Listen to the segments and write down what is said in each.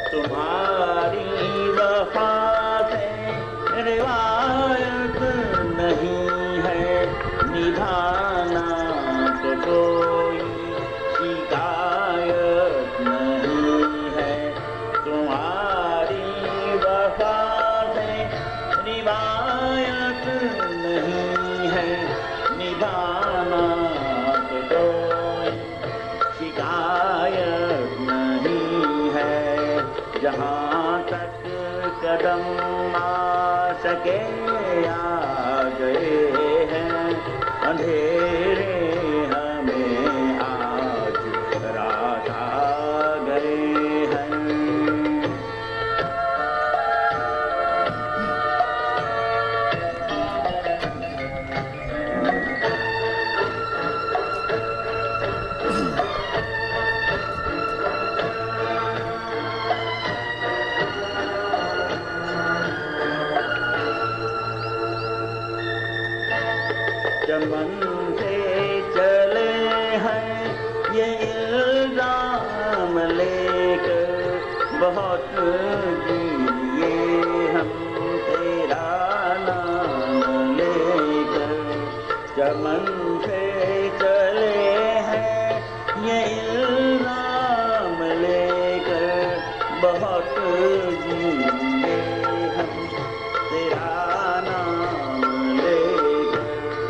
तुम्हारी वफा से रिवायत नहीं है, निभाना तो कोई शिकायत नहीं है। तुम्हारी वफा से रिवायत नहीं है, निभाना तो कोई शिकायत नहीं है। जहाँ तक कदम आ सके आ गए हैं, अंधेरे हमें आज रात आ गए हैं। चमन से चले हैं ये इल्जाम लेकर, बहुत जिए हम तेरा नाम लेकर। चमन से चले हैं ये इल्जाम लेकर, बहुत जिए हम तेरा नाम लेकर।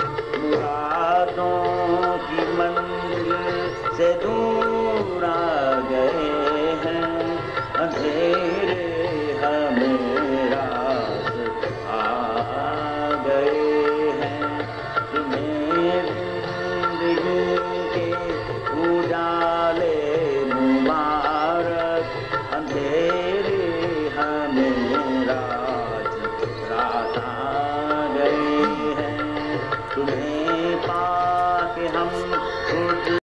मुरादों की मंजिल से दूर आ गए हैं, अंधेरे हमें रास आ गए हैं। तुम्हें जिंदगी के उजाले मुबारक, अंधेरे हमें रात आ गए हैं। तुम्हें पाके हम खुद